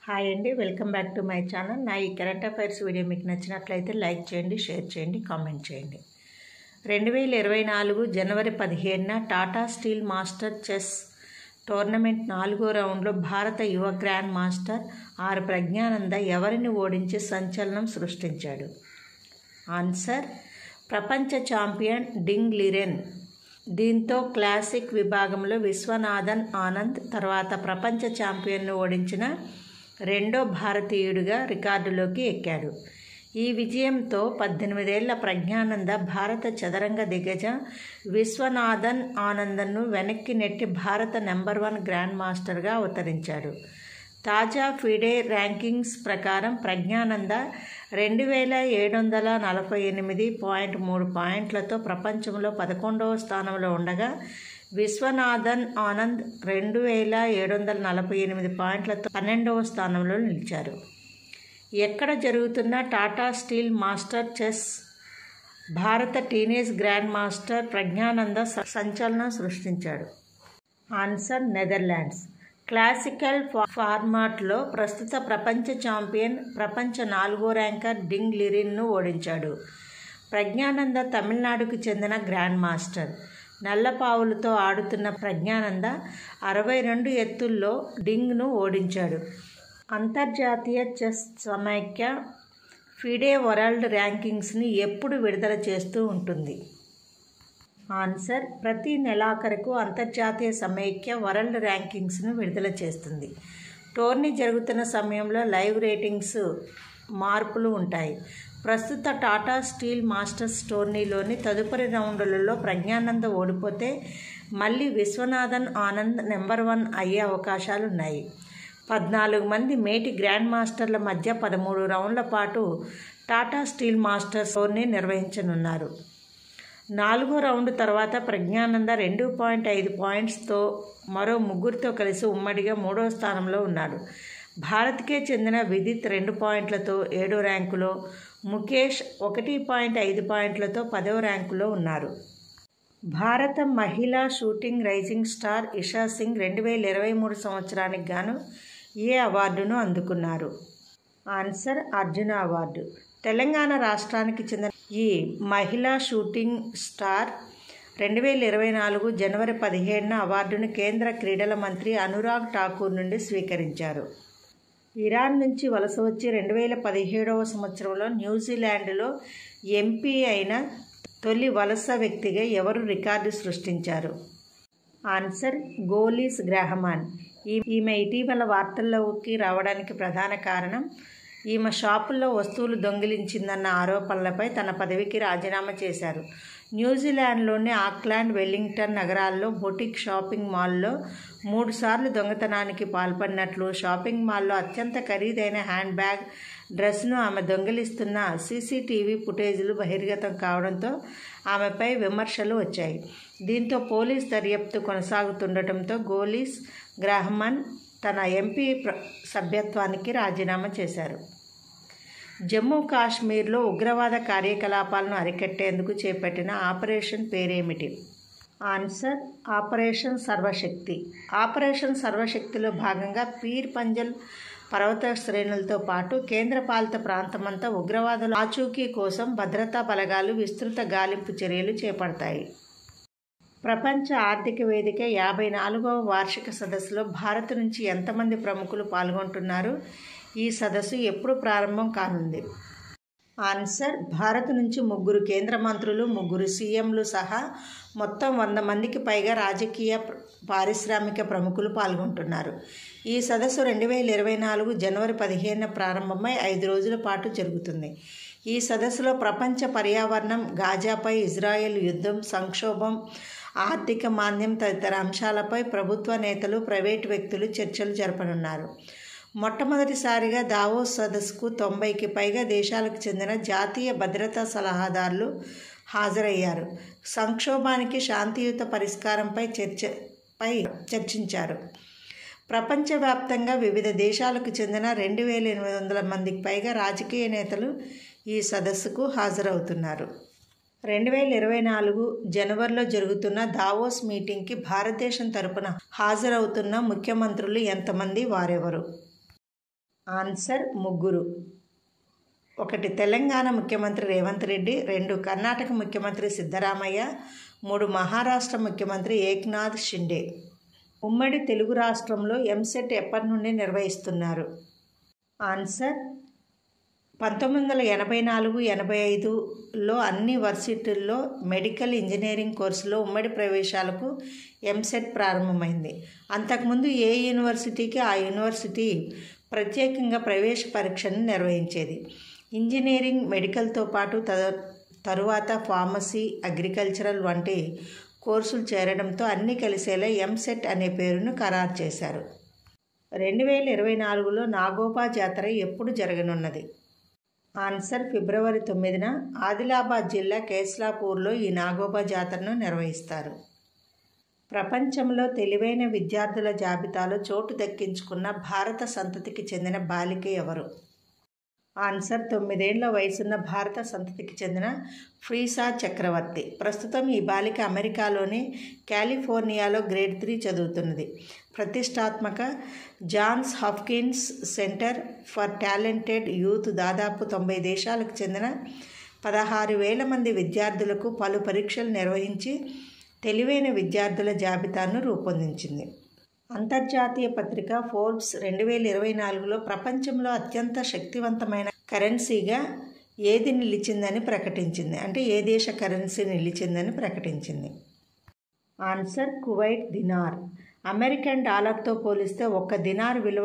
Hi అండి, welcome back to my channel. నా ఈ కరెంట్ అఫైర్స్ వీడియో మీకు నచ్చినట్లయితే లైక్ చేయండి, షేర్ చేయండి, కామెంట్ చేయండి. 2024 జనవరి 17న Tata steel master chess tournament 4వ రౌండ్లో భారత యువ గ్రాండ్ మాస్టర్ ఆర్ ప్రజ్ఞానంద ఎవరిని ఓడించి సంచలనం సృష్టించాడు? ఆన్సర్: ప్రపంచ ఛాంపియన్ డింగ్ లిరెన్. దీంతో క్లాసిక్ విభాగంలో విశ్వనాథన్ ఆనంద్ తర్వాత ప్రపంచ ఛాంపియన్ను ఓడించిన రెండో భారతీయుడిగా రికార్డులోకి ఎక్కాడు. ఈ విజయంతో 18 ఏళ్ల ప్రజ్ఞానంద భారత చదరంగ దిగ్గజ విశ్వనాథన్ ఆనందన్ను వెనక్కి నెట్టి భారత నెంబర్ 1 గ్రాండ్ మాస్టర్గా అవతరించాడు. తాజా ఫిడే ర్యాంకింగ్స్ ప్రకారం ప్రజ్ఞానంద 2748.3 పాయింట్లతో ప్రపంచంలో 11వ స్థానంలో ఉండగా విశ్వనాథన్ ఆనంద్ 2748 పాయింట్లతో 12వ స్థానంలో నిలిచారు. ఎక్కడ జరుగుతున్న టాటా స్టీల్ మాస్టర్ చెస్ భారత టీనేజ్ గ్రాండ్ మాస్టర్ ప్రజ్ఞానంద సంచలనం సృష్టించాడు. Answer: Netherlands. క్లాసికల్ ఫార్మాట్లో ప్రస్తుత ప్రపంచ ఛాంపియన్ ప్రపంచ 4వ ర్యాంకర్ డింగ్ లిరెన్ను ఓడించాడు. ప్రజ్ఞానంద తమిళనాడుకు చెందిన గ్రాండ్ మాస్టర్. నల్లపావులతో ఆడుతున్న ప్రజ్ఞానంద 62 ఎత్తుల్లో డింగ్ను ఓడించాడు. అంతర్జాతీయ చెస్ సమైక్య ఫిడే వరల్డ్ ర్యాంకింగ్స్ని ఎప్పుడు విడుదల చేస్తూ ఉంటుంది? ఆన్సర్: ప్రతి నెలాఖరుకు అంతర్జాతీయ సమైక్య వరల్డ్ ర్యాంకింగ్స్ను విడుదల చేస్తుంది. టోర్నీ జరుగుతున్న సమయంలో లైవ్ రేటింగ్స్ మార్పులు ఉంటాయి. ప్రస్తుత టాటా స్టీల్ మాస్టర్స్ టోర్నీలోని తదుపరి రౌండ్లలో ప్రజ్ఞానంద ఓడిపోతే మళ్ళీ విశ్వనాథన్ ఆనంద్ నెంబర్ 1 అయ్యే అవకాశాలున్నాయి. 14 మంది మేటి గ్రాండ్ మాస్టర్ల మధ్య 13 రౌండ్ల పాటు టాటా స్టీల్ మాస్టర్స్ టోర్నీ నిర్వహించనున్నారు. 4వ రౌండ్ తర్వాత ప్రజ్ఞానంద 2.5 పాయింట్స్తో మరో ముగ్గురితో కలిసి ఉమ్మడిగా 3వ స్థానంలో ఉన్నాడు. భారత్కే చెందిన విదిత్ 2 పాయింట్లతో 7వ ర్యాంకులో, ముఖేష్ 1.5 పాయింట్లతో 10వ ర్యాంకులో ఉన్నారు. భారత మహిళా shooting rising star Isha Singh 2023 సంవత్సరానికి గాను ఏ అవార్డును అందుకున్నారు? Answer: Arjuna award. తెలంగాణ రాష్ట్రానికి చెందిన ఈ మహిళా షూటింగ్ స్టార్ 2024 జనవరి 17న అవార్డును కేంద్ర క్రీడల మంత్రి అనురాగ్ ఠాకూర్ నుండి స్వీకరించారు. ఇరాన్ నుంచి వలస వచ్చి 2017వ సంవత్సరంలో న్యూజిలాండ్లో ఎంపీ అయిన తొలి వలస వ్యక్తిగా ఎవరు రికార్డు సృష్టించారు? ఆన్సర్: గోలీస్ గ్రాహమాన్. ఈమె ఇటీవల వార్తల్లోకి రావడానికి ప్రధాన కారణం ఈమె షాపుల్లో వస్తువులు దొంగిలించిందన్న ఆరోపణలపై తన పదవికి రాజీనామా చేశారు. న్యూజిలాండ్లోని ఆక్లాండ్, వెల్లింగ్టన్ నగరాల్లో బొటిక్ షాపింగ్ మాల్లో 3 సార్లు దొంగతనానికి పాల్పడినట్లు, షాపింగ్ మాల్లో అత్యంత ఖరీదైన హ్యాండ్ బ్యాగ్, డ్రెస్ను ఆమె దొంగిలిస్తున్న సీసీటీవీ ఫుటేజీలు బహిర్గతం కావడంతో ఆమెపై విమర్శలు వచ్చాయి. దీంతో పోలీస్ దర్యాప్తు కొనసాగుతుండటంతో గోలీస్ గ్రాహమాన్ తన ఎంపీ సభ్యత్వానికి రాజీనామా చేశారు. జమ్మూ కాశ్మీర్లో ఉగ్రవాద కార్యకలాపాలను అరికట్టేందుకు చేపట్టిన ఆపరేషన్ పేరేమిటి? Answer: operation Sarvashakti. ఆపరేషన్ సర్వశక్తిలో భాగంగా పీర్ పంజల్ పర్వత శ్రేణులతో పాటు కేంద్రపాలిత ప్రాంతమంతా ఉగ్రవాదుల ఆచూకీ కోసం భద్రతా బలగాలు విస్తృత గాలింపు చర్యలు చేపడతాయి. ప్రపంచ ఆర్థిక వేదిక 54వ వార్షిక సదస్సులో భారత్ నుంచి ఎంతమంది ప్రముఖులు పాల్గొంటున్నారు? ఈ సదస్సు ఎప్పుడు ప్రారంభం కానుంది? ఆన్సర్: భారత్ నుంచి 3 కేంద్ర మంత్రులు, 3 సీఎంలు సహా మొత్తం 100 మందికి పైగా రాజకీయ, పారిశ్రామిక ప్రముఖులు పాల్గొంటున్నారు. ఈ సదస్సు 2024 జనవరి 15న ప్రారంభమై 5 రోజుల పాటు జరుగుతుంది. ఈ సదస్సులో ప్రపంచ పర్యావరణం, గాజాపై ఇజ్రాయెల్ యుద్ధం, సంక్షోభం, ఆర్థిక మాంద్యం తదితర అంశాలపై ప్రభుత్వ నేతలు, ప్రైవేటు వ్యక్తులు చర్చలు జరపనున్నారు. మొట్టమొదటిసారిగా దావోస్ సదస్సుకు 90కి పైగా దేశాలకు చెందిన జాతీయ భద్రతా సలహాదారులు హాజరయ్యారు. సంక్షోభానికి శాంతియుత పరిష్కారంపై చర్చించారు. ప్రపంచవ్యాప్తంగా వివిధ దేశాలకు చెందిన 2800 మందికి పైగా రాజకీయ నేతలు ఈ సదస్సుకు హాజరవుతున్నారు. 2024 జనవరిలో జరుగుతున్న దావోస్ మీటింగ్కి భారతదేశం తరపున హాజరవుతున్న ముఖ్యమంత్రులు ఎంతమంది? వారెవరు? ఆన్సర్ ముగ్గురు. 1 తెలంగాణ ముఖ్యమంత్రి రేవంత్ రెడ్డి, 2 కర్ణాటక ముఖ్యమంత్రి సిద్ధరామయ్య, 3 మహారాష్ట్ర ముఖ్యమంత్రి ఏక్నాథ్ షిండే. ఉమ్మడి తెలుగు రాష్ట్రంలో ఎంసెట్ ఎప్పటి నుండి నిర్వహిస్తున్నారు? ఆన్సర్ 1984-85లో అన్ని వర్సిటీల్లో మెడికల్ ఇంజనీరింగ్ కోర్సులో ఉమ్మడి ప్రవేశాలకు ఎంసెట్ ప్రారంభమైంది. అంతకుముందు ఏ యూనివర్సిటీకి ఆ యూనివర్సిటీ ప్రత్యేకంగా ప్రవేశ పరీక్షను నిర్వహించేది. ఇంజనీరింగ్, మెడికల్తో పాటు తరువాత ఫార్మసీ, అగ్రికల్చరల్ వంటి కోర్సులు చేరడంతో అన్నీ కలిసేలా ఎంసెట్ అనే పేరును ఖరారు చేశారు. 2024లో నాగోబా జాతర ఎప్పుడు జరగనున్నది? ఆన్సర్ ఫిబ్రవరి 9న ఆదిలాబాద్ జిల్లా కేస్లాపూర్లో ఈ నాగోబా జాతరను నిర్వహిస్తారు. ప్రపంచంలో తెలివైన విద్యార్థుల జాబితాలో చోటు దక్కించుకున్న భారత సంతతికి చెందిన బాలిక ఎవరు? ఆన్సర్ 9 ఏళ్ల వయసున్న భారత సంతతికి చెందిన ఫ్రీసా చక్రవర్తి. ప్రస్తుతం ఈ బాలిక అమెరికాలోని కాలిఫోర్నియాలో గ్రేడ్ 3 చదువుతున్నది. ప్రతిష్టాత్మక Johns Hopkins Center for Talented Youth దాదాపు 90 దేశాలకు చెందిన 16,000 మంది విద్యార్థులకు పలు పరీక్షలు నిర్వహించి తెలివైన విద్యార్థుల జాబితాను రూపొందించింది. అంతర్జాతీయ పత్రిక ఫోర్బ్స్ 2024లో ప్రపంచంలో అత్యంత శక్తివంతమైన కరెన్సీగా ఏది నిలిచిందని ప్రకటించింది. అంటే ఏ దేశ కరెన్సీ నిలిచిందని ప్రకటించింది? Answer Kuwait dinar. అమెరికన్ డాలర్తో పోలిస్తే 1 దినార్ విలువ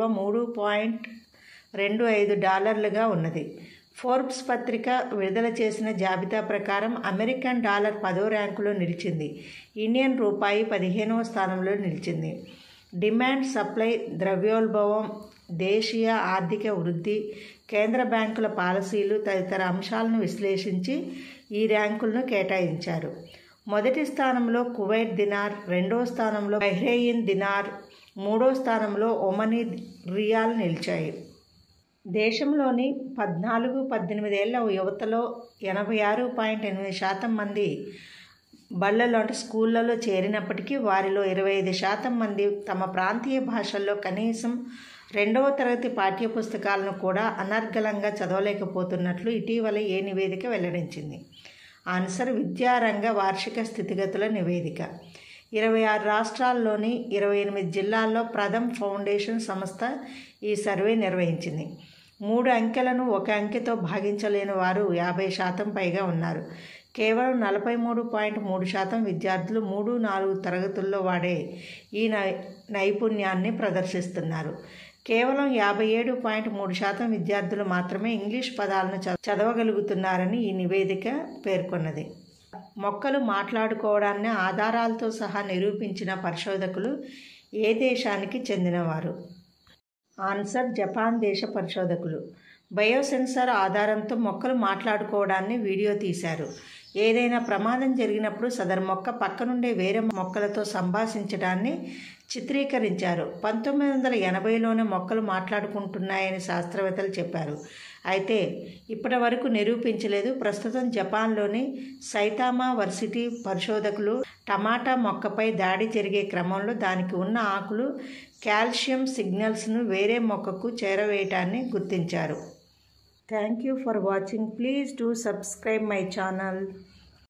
$3.25 ఉన్నది. ఫోర్బ్స్ పత్రిక విడుదల చేసిన జాబితా ప్రకారం అమెరికన్ డాలర్ 10వ ర్యాంకులో నిలిచింది. ఇండియన్ రూపాయి 15వ స్థానంలో నిలిచింది. డిమాండ్, సప్లై, ద్రవ్యోల్బణం, దేశీయ ఆర్థిక వృద్ధి, కేంద్ర బ్యాంకుల పాలసీలు తదితర అంశాలను విశ్లేషించి ఈ ర్యాంకులను కేటాయించారు. మొదటి స్థానంలో కువైట్ దినార్, 2వ స్థానంలో బహ్రెయిన్ దినార్, 3వ స్థానంలో ఒమనీ రియాల్ నిలిచాయి. దేశంలోని 14-18 ఏళ్ల యువతలో 86.8% మంది బళ్లలో స్కూళ్లలో చేరినప్పటికీ వారిలో 25% మంది తమ ప్రాంతీయ భాషల్లో కనీసం 2వ తరగతి పాఠ్యపుస్తకాలను కూడా అనర్గళంగా చదవలేకపోతున్నట్లు ఇటీవల ఏ నివేదిక వెల్లడించింది? ఆన్సర్ విద్యారంగ వార్షిక స్థితిగతుల నివేదిక. 26 రాష్ట్రాల్లోని 28 జిల్లాల్లో ప్రథమ్ ఫౌండేషన్ సంస్థ ఈ సర్వే నిర్వహించింది. 3 అంకెలను 1 అంకెతో భాగించలేని వారు 50% పైగా ఉన్నారు. కేవలం 43.3% విద్యార్థులు 3-4 తరగతుల్లో వాడే ఈ నైపుణ్యాన్ని ప్రదర్శిస్తున్నారు. కేవలం 57.3% విద్యార్థులు మాత్రమే ఇంగ్లీష్ పదాలను చదవగలుగుతున్నారని ఈ నివేదిక పేర్కొన్నది. మొక్కలు మాట్లాడుకోవడాన్ని ఆధారాలతో సహా నిరూపించిన పరిశోధకులు ఏ దేశానికి చెందినవారు? ఆన్సర్ జపాన్ దేశ పరిశోధకులు. బయోసెన్సర్ ఆధారంతో మొక్కలు మాట్లాడుకోవడాన్ని వీడియో తీశారు. ఏదైనా ప్రమాదం జరిగినప్పుడు సదరు మొక్క పక్కనుండే వేరే మొక్కలతో సంభాషించడాన్ని చిత్రీకరించారు. 1980లోనే మొక్కలు మాట్లాడుకుంటున్నాయని శాస్త్రవేత్తలు చెప్పారు. అయితే ఇప్పటి వరకు నిరూపించలేదు. ప్రస్తుతం జపాన్లోని సైతామా వర్సిటీ పరిశోధకులు టమాటా మొక్కపై దాడి జరిగే క్రమంలో దానికి ఉన్న ఆకులు కాల్షియం సిగ్నల్స్ను వేరే మొక్కకు చేరవేయటాన్ని గుర్తించారు. Thank you for watching. Please do subscribe my channel.